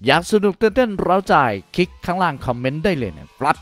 อยากสนุกเต้นเร้าใจคลิกข้างล่างคอมเมนต์ได้เลยนะครับ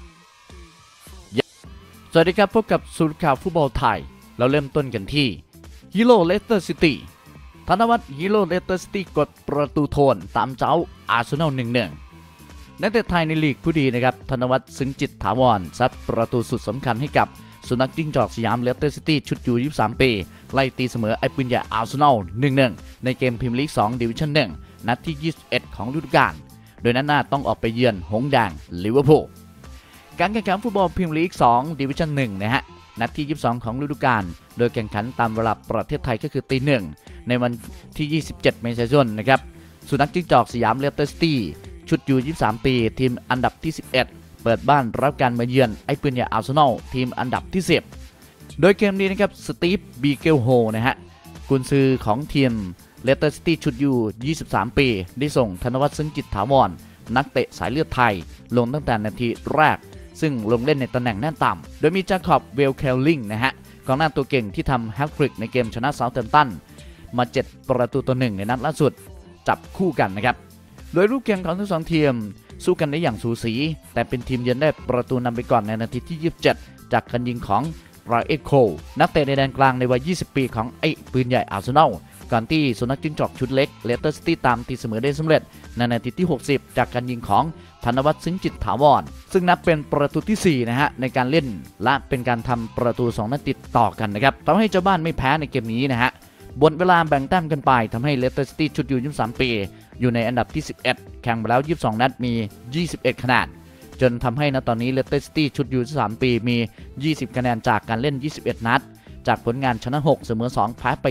สวัสดีครับพบกับสุดข่าวฟุตบอลไทยเราเริ่มต้นกันที่ฮีโร่เลสเตอร์ซิตี้ธนวัฒน์ฮีโร่เลสเตอร์ซิตี้กดประตูโทนตามเจ้าอาร์เซนอล 1-1 นักเตะไทยในลีกผู้ดีนะครับธนวัฒน์ซึ้งจิตถาวรซัดประตูสุดสำคัญให้กับสุนัขจิ้งจอกสยามเลสเตอร์ซิตี้ชุดยู23 ปีไล่ตีเสมอไอ้ปืนใหญ่อาร์เซนอล 1-1 ในเกมพรีเมียร์ลีก 2 ดิวิชั่น 1 นัดที่ 21 ของฤดูกาลโดยนัดหน้าต้องออกไปเยือนหงส์แดงลิเวอร์พูลการแข่งขันฟุตบอลพรีเมียร์ลีก 2 ดิวิชั่น 1 นะฮะนัดที่ 22 ของฤดูกาลโดยแข่งขันตามเวลาประเทศไทยก็คือตี 1 ในวันที่ 27 เมษายนนะครับสุนัขจิ้งจอกสยามเลสเตอร์ซิตี้ชุดยู23 ปีทีมอันดับที่ 11 เปิดบ้านรับการมาเยือนไอ้ปืนใหญ่อาร์เซนอลทีมอันดับที่ 10 โดยเกมนี้นะครับสตีฟบีเกลโฮนะฮะกุนซือของทีมเลสเตอร์ซิตี้ชุดยู23 ปีได้ส่งธนวัฒน์ซึ้งจิตถาวรนักเตะสายเลือดไทยลงตั้งแต่นาทีแรกซึ่งลงเล่นในตำแหน่งหน้าต่ำโดยมีจาคอบเวลเคลลิงนะฮะกองหน้าตัวเก่งที่ทำแฮตทริกในเกมชนะเซาท์แฮมป์ตันมา7 ประตูต่อ 1ในนัดล่าสุดจับคู่กันนะครับโดยรูปเกมของทั้งสองทีมสู้กันได้อย่างสูสีแต่เป็นทีมเยือนได้ประตูนำไปก่อนในนาทีที่ 27 จากการยิงของราเอโคนักเตะในแดนกลางในวัย 20 ปีของไอ้ปืนใหญ่อาร์เซนอลก่อนที่สุนัขจิ้งจอกชุดเล็กเลสเตอร์ซิตี้ตามตีเสมอได้สำเร็จในนาทีที่ 60 จากการยิงของธนวัฒน์ซึ้งจิตถาวรซึ่งนับเป็นประตูที่ 4 นะฮะในการเล่นและเป็นการทำประตู 2 นัดติดต่อกันนะครับทำให้เจ้าบ้านไม่แพ้ในเกมนี้นะฮะบนเวลาแบ่งแต้มกันไปทำให้เลสเตอร์ซิตี้ชุดยู23 ปีอยู่ในอันดับที่ 11 แข่งไปแล้ว 22 นัดมี 21 คะแนนจนทำให้ณตอนนี้เลสเตอร์ซิตี้ชุดยู23 ปีมี 20 คะแนนจากการเล่น 21 นัดจากผลงานชนะ 6 เสมอ 2 แพ้ไป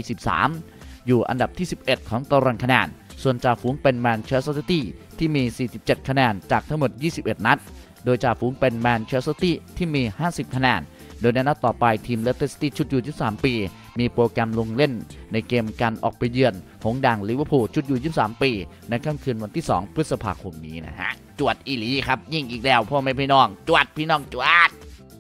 13 อยู่อันดับที่ 11 ของตารางคะแนนส่วนจ่าฝูงเป็นแมนเชสเตอร์ซิตี้ที่มี 47 คะแนนจากทั้งหมด 21 นัดโดยจ่าฝูงเป็นแมนเชสเตอร์ซิตี้ที่มี 50 คะแนนโดยในนัดต่อไปทีมเลสเตอร์ซิตี้ชุดยู23 ปีมีโปรแกรมลงเล่นในเกมการออกไปเยือนหงส์แดงลิเวอร์พูลชุดยู23 ปีในค่ำคืนวันที่ 2 พฤษภาคมนี้นะฮะจวดอีหลีครับยิ่งอีกแล้วพ่อแม่พี่น้องจวดพี่น้องจวด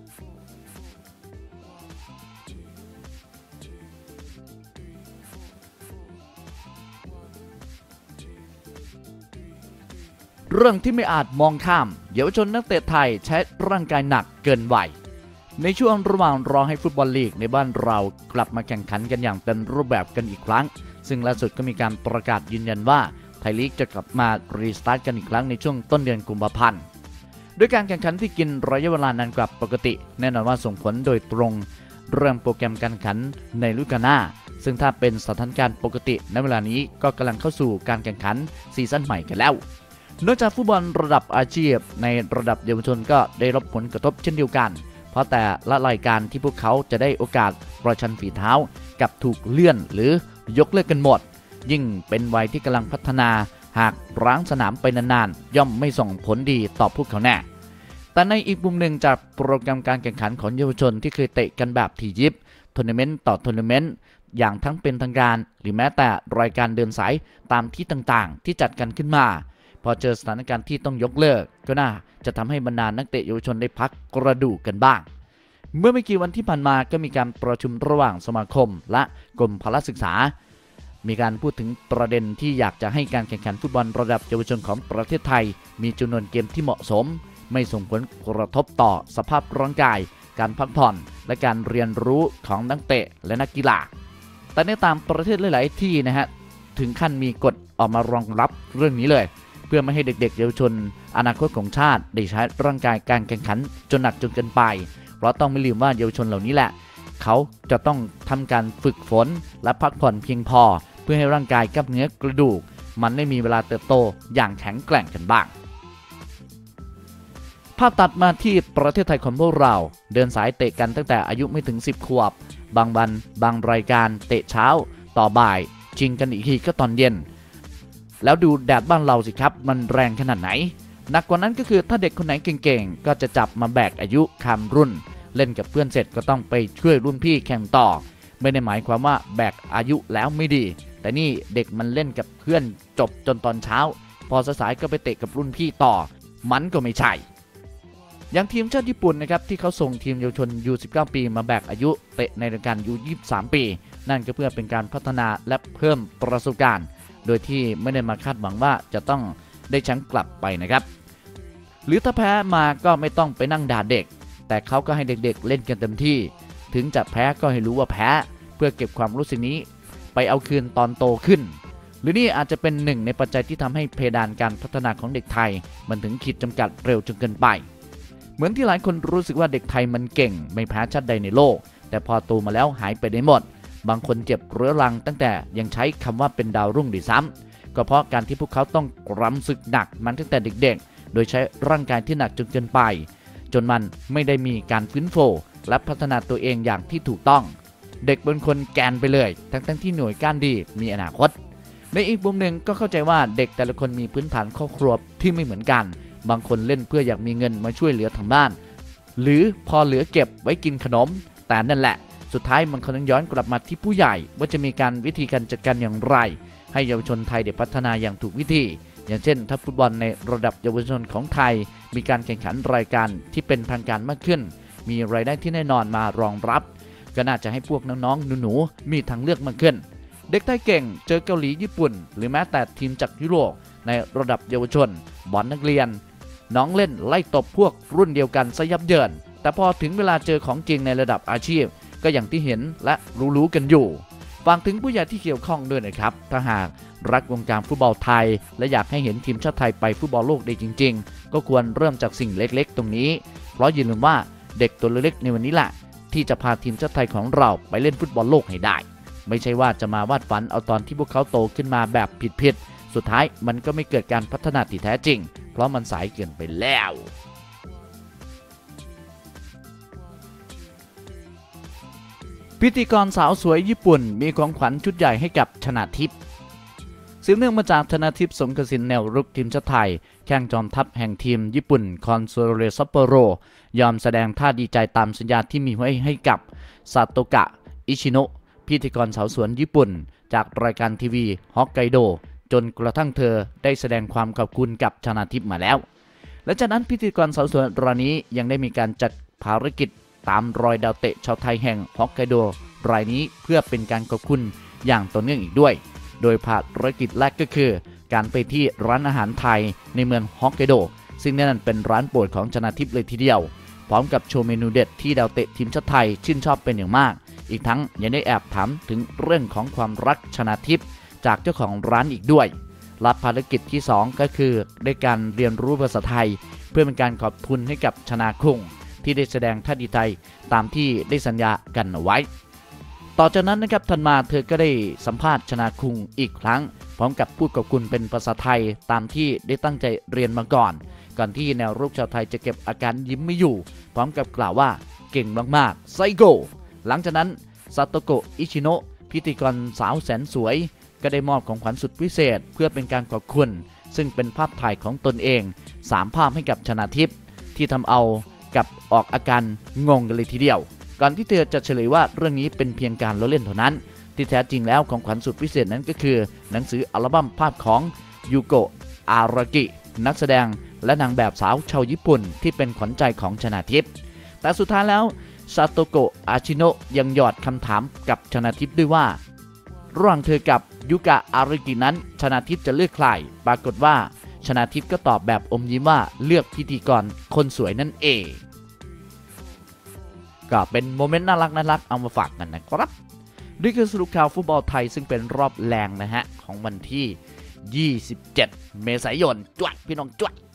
เรื่องที่ไม่อาจมองข้ามเยาวชนนักเตะไทยใช้ร่างกายหนักเกินวัยในช่วงระหว่างรอให้ฟุตบอลลีกในบ้านเรากลับมาแข่งขันกันอย่างเต็มรูปแบบกันอีกครั้งซึ่งล่าสุดก็มีการประกาศยืนยันว่าไทยลีกจะกลับมารีสตาร์ทกันอีกครั้งในช่วงต้นเดือนกุมภาพันธ์ด้วยการแข่งขันที่กินระยะเวลานานกว่าปกติแน่นอนว่าส่งผลโดยตรงเรื่องโปรแกรมการแข่งขันในฤดูกาลหน้าซึ่งถ้าเป็นสถานการณ์ปกติในเวลานี้ก็กำลังเข้าสู่การแข่งขันซีซั่นใหม่กันแล้วนอกจากฟุตบอลระดับอาชีพในระดับเยาวชนก็ได้รับผลกระทบเช่นเดียวกันเพราะแต่ละรายการที่พวกเขาจะได้โอกาสประชันฝีเท้ากับถูกเลื่อนหรือยกเลิกกันหมดยิ่งเป็นวัยที่กำลังพัฒนาหากร้างสนามไปนานๆย่อมไม่ส่งผลดีต่อพวกเขาแน่แต่ในอีกมุมหนึ่งจากโปรแกรมการแข่งขันของเยาวชนที่เคยเตะกันแบบถี่ยิบทัวร์นาเมนต์ต่อทัวร์นาเมนต์อย่างทั้งเป็นทางการหรือแม้แต่รายการเดินสายตามที่ต่างๆที่จัดกันขึ้นมาพอเจอสถานการณ์ที่ต้องยกเลิกก็น่าจะทำให้บรรดานักเตะเยาวชนได้พักกระดูกกันบ้างเมื่อไม่กี่วันที่ผ่านมาก็มีการประชุมระหว่างสมาคมและกรมพละศึกษามีการพูดถึงประเด็นที่อยากจะให้การแข่งขันฟุตบอลระดับเยาวชนของประเทศไทยมีจำนวนเกมที่เหมาะสมไม่ส่งผลกระทบต่อสภาพร่างกายการพักผ่อนและการเรียนรู้ของนักเตะและนักกีฬาแต่ในต่างประเทศหลายๆที่นะฮะถึงขั้นมีกฎออกมารองรับเรื่องนี้เลยเพื่อไม่ให้เด็กๆเยาวชนอนาคตของชาติได้ใช้ร่างกายการแข่งขันจนหนักจนเกินไปเพราะต้องไม่ลืมว่าเยาวชนเหล่านี้แหละเขาจะต้องทำการฝึกฝนและพักผ่อนเพียงพอเพื่อให้ร่างกายกล้ามเนื้อกระดูกมันได้มีเวลาเติบโตอย่างแข็งแกร่งกันบ้างภาพตัดมาที่ประเทศไทยของพวกเราเดินสายเตะกันตั้งแต่อายุไม่ถึง10 ขวบบางวันบางรายการเตะเช้าต่อบ่ายชิงกันอีกทีก็ตอนเย็นแล้วดูแดดบ้านเราสิครับมันแรงขนาดไหนหนักกว่านั้นก็คือถ้าเด็กคนไหนเก่งๆก็จะจับมาแบกอายุข้ามรุ่นเล่นกับเพื่อนเสร็จก็ต้องไปช่วยรุ่นพี่แข่งต่อไม่ได้หมายความว่าแบกอายุแล้วไม่ดีแต่นี่เด็กมันเล่นกับเพื่อนจบจนตอนเช้าพอสายๆก็ไปเตะกับรุ่นพี่ต่อมันก็ไม่ใช่อย่างทีมชาติญี่ปุ่นนะครับที่เขาส่งทีมเยาวชน U19 ปีมาแบกอายุเตะในรายการ U23 ปีนั่นก็เพื่อเป็นการพัฒนาและเพิ่มประสบการณ์โดยที่ไม่ได้มาคาดหวังว่าจะต้องได้แชมป์กลับไปนะครับหรือถ้าแพ้มาก็ไม่ต้องไปนั่งด่าเด็กแต่เขาก็ให้เด็กๆเล่นกันเต็มที่ถึงจะแพ้ก็ให้รู้ว่าแพ้เพื่อเก็บความรู้สึกนี้ไปเอาคืนตอนโตขึ้นหรือนี่อาจจะเป็นหนึ่งในปัจจัยที่ทำให้เพดานการพัฒนาของเด็กไทยมันถึงขีดจำกัดเร็วจนเกินไปเหมือนที่หลายคนรู้สึกว่าเด็กไทยมันเก่งไม่แพ้ชาติใดในโลกแต่พอโตมาแล้วหายไปได้หมดบางคนเจ็บเรื้อรังตั้งแต่ยังใช้คำว่าเป็นดาวรุ่งด้วยซ้ำก็เพราะการที่พวกเขาต้องรำศึกหนักมันตั้งแต่เด็กๆโดยใช้ร่างกายที่หนักจนเกินไปจนมันไม่ได้มีการฟื้นฟูและพัฒนาตัวเองอย่างที่ถูกต้องเด็กเป็นคนแกนไปเลยทั้งที่หน่วยก้านดีมีอนาคตในอีกมุมหนึ่งก็เข้าใจว่าเด็กแต่ละคนมีพื้นฐานครอบครัวที่ไม่เหมือนกันบางคนเล่นเพื่ออยากมีเงินมาช่วยเหลือทางบ้านหรือพอเหลือเก็บไว้กินขนมแต่นั่นแหละสุดท้ายมันก็ต้องย้อนกลับมาที่ผู้ใหญ่ว่าจะมีการวิธีการจัดการอย่างไรให้เยาวชนไทยได้พัฒนาอย่างถูกวิธีอย่างเช่นถ้าฟุตบอลในระดับเยาวชนของไทยมีการแข่งขันรายการที่เป็นทางการมากขึ้นมีรายได้ที่แน่นอนมารองรับก็น่าจะให้พวกน้องๆหนูๆมีทางเลือกมากขึ้นเด็กไทยเก่งเจอเกาหลีญี่ปุ่นหรือแม้แต่ทีมจากยุโรปในระดับเยาวชนบอลนักเรียนน้องเล่นไล่ตบพวกรุ่นเดียวกันซะยับเยินแต่พอถึงเวลาเจอของจริงในระดับอาชีพก็อย่างที่เห็นและรู้กันอยู่ฝากถึงผู้ใหญ่ที่เกี่ยวข้องด้วยนะครับถ้าหากรักวงการฟุตบอลไทยและอยากให้เห็นทีมชาติไทยไปฟุตบอลโลกได้จริงๆก็ควรเริ่มจากสิ่งเล็กๆตรงนี้เพราะอย่าลืมว่าเด็กตัวเล็กๆในวันนี้แหละที่จะพาทีมชาติไทยของเราไปเล่นฟุตบอลโลกให้ได้ไม่ใช่ว่าจะมาวาดฝันเอาตอนที่พวกเขาโตขึ้นมาแบบผิดๆสุดท้ายมันก็ไม่เกิดการพัฒนาที่แท้จริงเพราะมันสายเกินไปแล้วพิธีกรสาวสวยญี่ปุ่นมีของขวัญชุดใหญ่ให้กับชนาทิพย์สืบเนื่องมาจากชนาทิพย์สงกสินแนวรุกทีมชาติไทยแข้งจอมทัพแห่งทีมญี่ปุ่นคอนโซเรซัปโปโรยอมแสดงท่าดีใจตามสัญญาที่มีไว้ให้กับซาโตกะอิชิโนะพิธีกรสาวสวยญี่ปุ่นจากรายการทีวีฮอกไกโดจนกระทั่งเธอได้แสดงความขอบคุณกับชนาทิพย์มาแล้วและจากนั้นพิธีกรสาวสวยรายนี้ยังได้มีการจัดภารกิจตามรอยดาวเตะชาวไทยแห่งฮอกไกโดรายนี้เพื่อเป็นการขอบคุณอย่างต่อเนื่องอีกด้วยโดยภารกิจแรกก็คือการไปที่ร้านอาหารไทยในเมืองฮอกไกโดซึ่งนั่นเป็นร้านโปรดของชนาทิพย์เลยทีเดียวพร้อมกับโชว์เมนูเด็ดที่ดาวเตะทีมชาติไทยชื่นชอบเป็นอย่างมากอีกทั้งยังได้แอบถามถึงเรื่องของความรักชนาทิพย์จากเจ้าของร้านอีกด้วยรับภารกิจที่2ก็คือได้การเรียนรู้ภาษาไทยเพื่อเป็นการขอบคุณให้กับชนาคงที่ได้แสดงท่าดีใจตามที่ได้สัญญากันเอาไว้ต่อจากนั้นนะครับธันมาเธอก็ได้สัมภาษณ์ชนาคุงอีกครั้งพร้อมกับพูดขอบคุณเป็นภาษาไทยตามที่ได้ตั้งใจเรียนมาก่อนที่แนวรุกชาวไทยจะเก็บอาการยิ้มไม่อยู่พร้อมกับกล่าวว่าเก่งมากๆไซโกหลังจากนั้นซาโตโกะอิชิโนะพิธีกรสาวแสนสวยก็ได้มอบของขวัญสุดพิเศษเพื่อเป็นการขอบคุณซึ่งเป็นภาพถ่ายของตนเอง3ภาพให้กับชนาทิพย์ที่ทำเอากับออกอาการงงกันเลยทีเดียวก่อนที่เธอจะเฉลยว่าเรื่องนี้เป็นเพียงการล้อเล่นเท่านั้นที่แท้จริงแล้วของขวัญสุดพิเศษนั้นก็คือหนังสืออัลบั้มภาพของยูโกะอารากินักแสดงและนางแบบสาวชาวญี่ปุ่นที่เป็นขวัญใจของชนาทิพย์แต่สุดท้ายแล้วซาโตโกะอาชิโนะยังหยอดคำถามกับชนาทิพย์ด้วยว่าระหว่างเธอกับยุกะอารากินั้นชนาทิพย์จะเลือกใครปรากฏว่าชนาทิพย์ก็ตอบแบบอมยิ้มว่าเลือกพิธีกรคนสวยนั่นเองก็เป็นโมเมนต์น่ารักเอามาฝากกันนะครับนี่คือสรุปข่าวฟุตบอลไทยซึ่งเป็นรอบแรงนะฮะของวันที่27 เมษายนจวดพี่น้องจวด